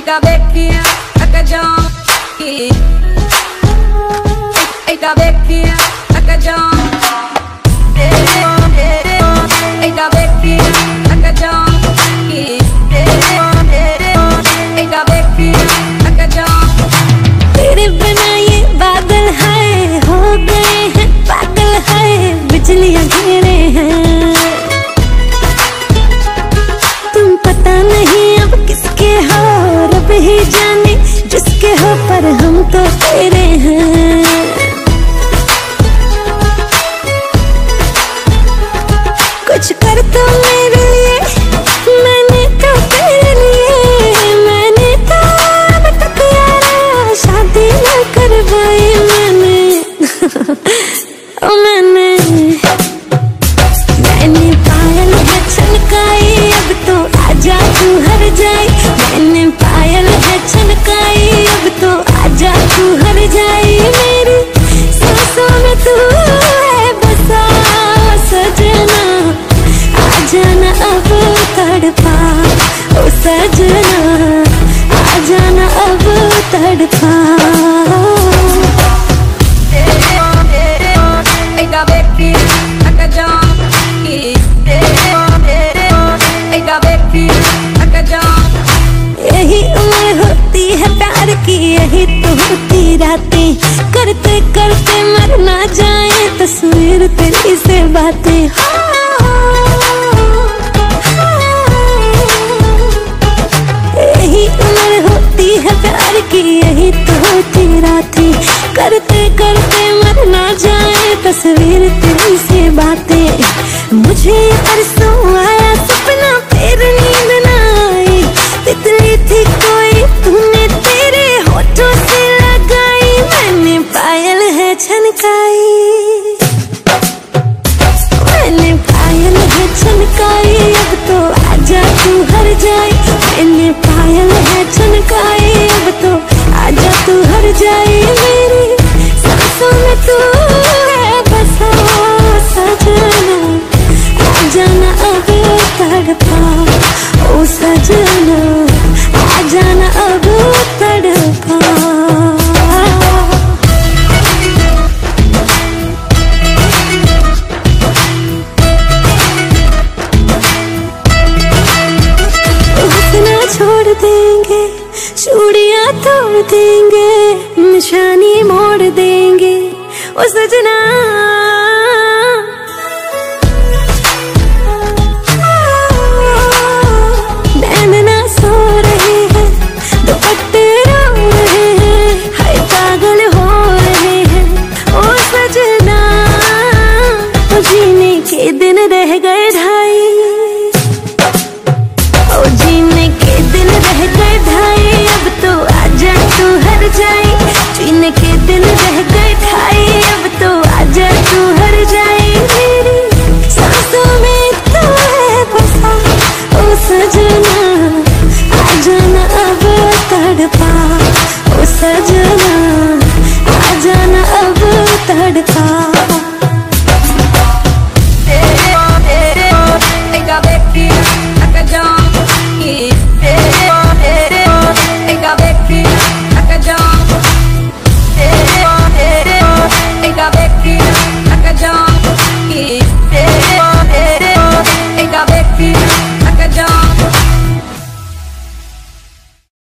da vecchia a cagione, e da vecchia a cagione, e da vecchia a cagione, e da vecchia a cagione। तेरे बिना ये बादल है, हो गए हैं पागल है, बिजलियां घेरे हैं। तुम पता नहीं अब किसके हो, रब ही जाने जिसके हो, पर हम तो तेरे हैं। कुछ कर तो मेरे लिए, मैंने तो तेरे लिए, मैंने तो अब तक यारा शादी न करवाई मैंने। ओ मैंने पायल है छलकाई, अब तो आजा तू हर जाए। मैंने पायल है छलकाई, अब तो आजा तू हर जाए। मेरी सांसों में तू है बसा सजना, आ जाना अब तड़पा ओ सजना, आ जाना अब तड़पा। E da vecchia a cagione, e da vecchia a cagione। यही उम्र होती है प्यार की, यही तो होती रातें, करते करते मर ना जाए तस्वीर तेरी से बातें। यही उम्र होती है प्यार की, यही तो होती रातें, करते करते मर ना जाए तस्वीर तेरी से बातें। मुझे परसों आया सपना, फिर नींद ना आई, तितली थी कोई तूने तेरे होठों से लगाई। मैंने पायल है छनकाई, मैंने पायल है छनकाई, अब तो आजा तू हर जाए। मैंने पायल है छनकाई, अब तो आजा तू हर जाए। मेरी सांसों में तू है बसा सजना, आ जाना अब तड़पा ओ सजना, आ जाना अब तड़पा। हंसना छोड़ देंगे, चूड़ियां तोड़ देंगे, निशानी मोड़ देंगे ओ सजना। नैन ना सो रहे हैं, दुपट्टे रो रहे हैं, हाय पागल हो रहे हैं ओ सजना। तो जीने के दिन रह गए ढाई,